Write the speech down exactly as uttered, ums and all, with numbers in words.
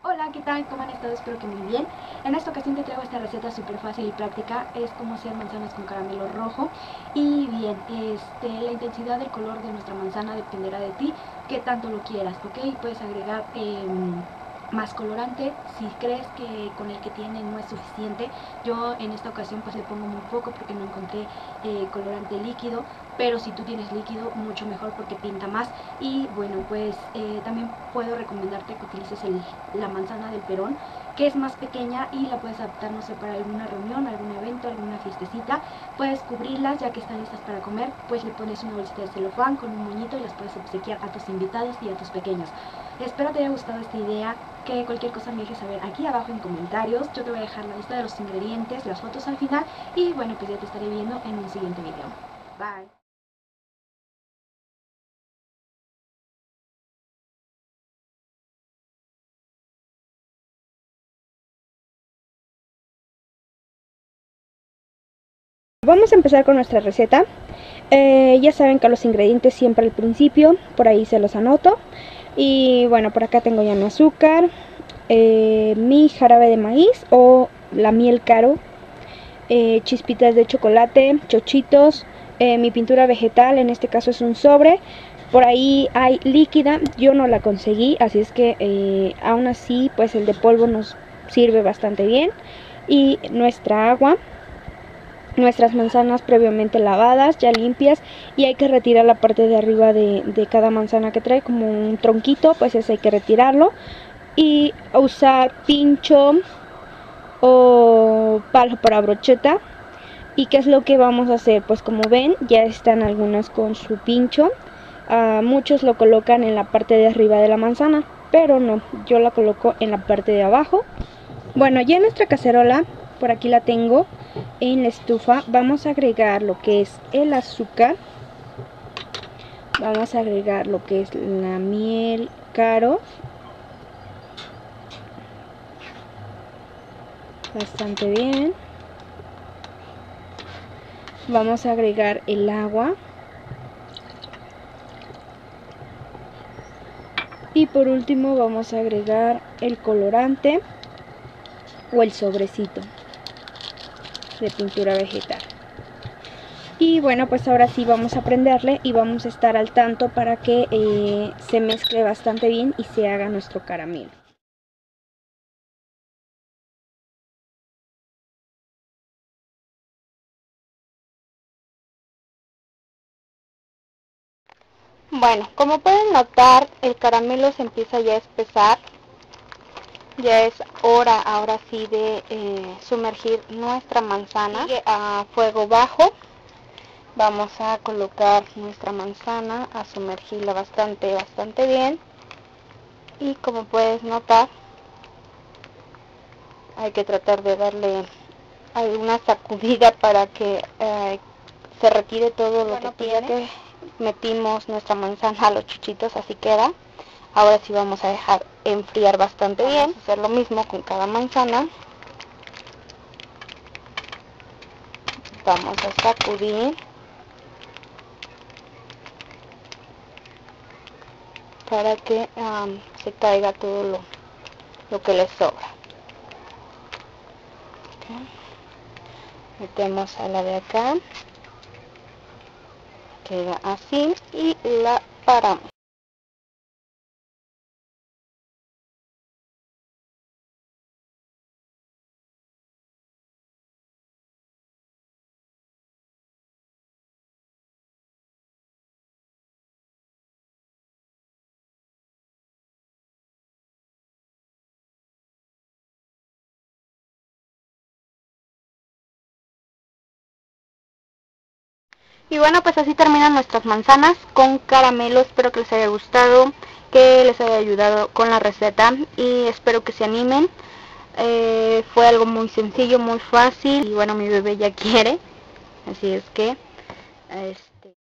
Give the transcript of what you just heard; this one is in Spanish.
Hola, ¿qué tal? ¿Cómo han estado? Espero que muy bien. En esta ocasión te traigo esta receta súper fácil y práctica. Es como hacer manzanas con caramelo rojo. Y bien, este, la intensidad del color de nuestra manzana dependerá de ti, qué tanto lo quieras, ¿ok? Puedes agregar eh, más colorante si crees que con el que tiene no es suficiente. Yo en esta ocasión pues le pongo muy poco porque no encontré eh, colorante líquido, pero si tú tienes líquido mucho mejor porque pinta más. Y bueno, pues eh, también puedo recomendarte que utilices el, la manzana del Perón, que es más pequeña y la puedes adaptar, no sé, para alguna reunión, algún evento, alguna fiestecita. Puedes cubrirlas ya que están listas para comer, pues le pones una bolsita de celofán con un moñito y las puedes obsequiar a tus invitados y a tus pequeños. Espero te haya gustado esta idea, que cualquier cosa me dejes saber aquí abajo en comentarios. Yo te voy a dejar la lista de los ingredientes, las fotos al final y bueno, pues ya te estaré viendo en un siguiente video. Bye. Vamos a empezar con nuestra receta. Eh, ya saben que los ingredientes siempre al principio, por ahí se los anoto. Y bueno, por acá tengo ya mi azúcar, eh, mi jarabe de maíz o la miel caro, eh, chispitas de chocolate, chochitos, eh, mi pintura vegetal, en este caso es un sobre. Por ahí hay líquida, yo no la conseguí, así es que eh, aún así pues el de polvo nos sirve bastante bien. Y nuestra agua, nuestras manzanas previamente lavadas, ya limpias, y hay que retirar la parte de arriba de, de cada manzana que trae como un tronquito, pues ese hay que retirarlo y usar pincho o palo para brocheta. ¿Y qué es lo que vamos a hacer? Pues como ven, ya están algunas con su pincho. Uh, muchos lo colocan en la parte de arriba de la manzana, pero no, yo la coloco en la parte de abajo. Bueno, ya en nuestra cacerola, por aquí la tengo en la estufa, vamos a agregar lo que es el azúcar, vamos a agregar lo que es la miel caro, bastante bien, vamos a agregar el agua y por último vamos a agregar el colorante o el sobrecito de pintura vegetal. Y bueno, pues ahora sí vamos a prenderle y vamos a estar al tanto para que eh, se mezcle bastante bien y se haga nuestro caramelo. Bueno, como pueden notar, el caramelo se empieza ya a espesar. Ya es hora ahora sí de eh, sumergir nuestra manzana. Sigue a fuego bajo. Vamos a colocar nuestra manzana, a sumergirla bastante, bastante bien. Y como puedes notar, hay que tratar de darle alguna sacudida para que eh, se retire todo lo bueno, que tiene. Que metimos nuestra manzana a los chuchitos, así queda. Ahora sí vamos a dejar enfriar bastante bien. Vamos a hacer lo mismo con cada manzana. Vamos a sacudir para que um, se caiga todo lo, lo que le sobra. Okay. Metemos a la de acá, queda así y la paramos. Y bueno, pues así terminan nuestras manzanas con caramelo. Espero que les haya gustado, que les haya ayudado con la receta y espero que se animen. Eh, fue algo muy sencillo, muy fácil y bueno, mi bebé ya quiere, así es que este